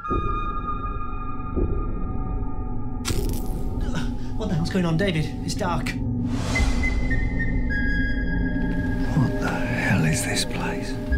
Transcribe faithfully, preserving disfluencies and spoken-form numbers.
What the hell's going on, David? It's dark. What the hell is this place?